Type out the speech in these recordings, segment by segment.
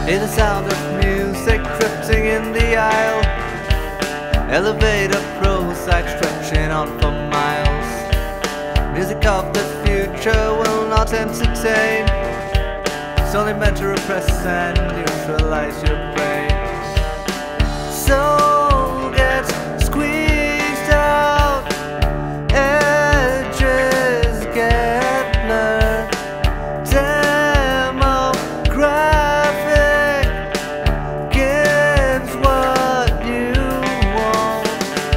Hear the sound of music drifting in the aisle. Elevator Prozac stretching on for miles. Music of the future will not entertain. It's only meant to repress and neutralize your brain. So get squeezed out, edges get blurred. Demographic gives what you want.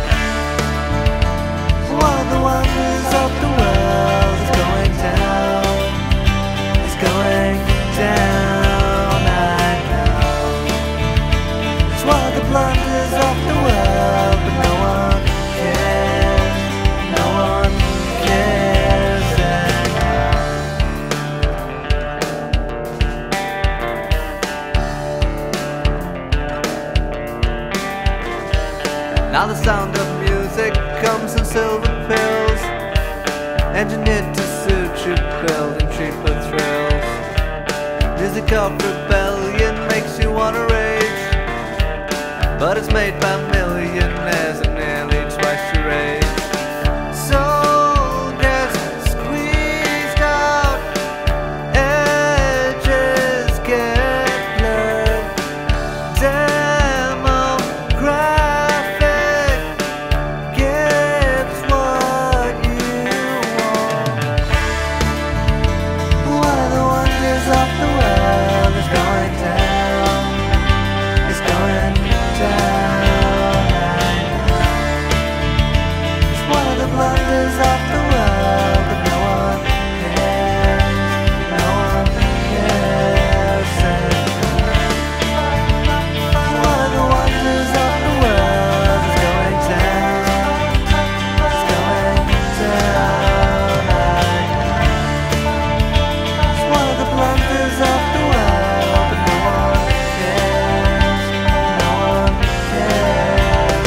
One of the wonders of the world is going down. It's going down, I know. It's one of the blunders of the world, but no one cares. No one cares Now the sound of music comes in silver pills, engineered to suit you, building cheaper thrills. Music of rebellion makes you wanna rage, but it's made by millionaires at nearly twice your age. So get squeezed out, edges get blurred. Demographic gives what you want. One of the wonders of the world is going down. It's going down, I know. It's one of the blunders of the world, but no one cares. No one cares. One of the wonders of the world is going down. It's going down, I know. It's one of the blunders of the world, but no one cares. No one cares.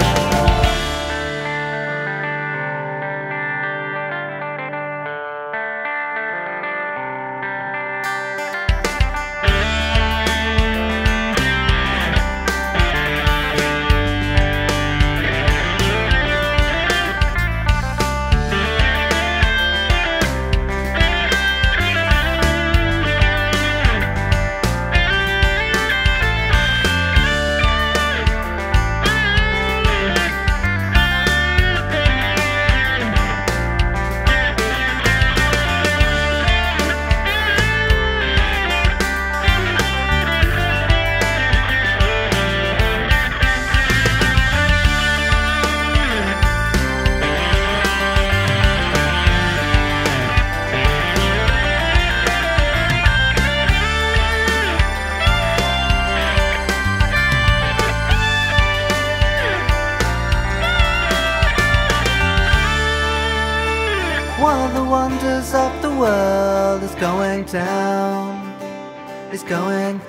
One of the wonders of the world is going down. It's going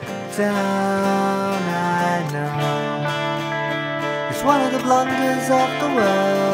down, I know. It's one of the blunders of the world.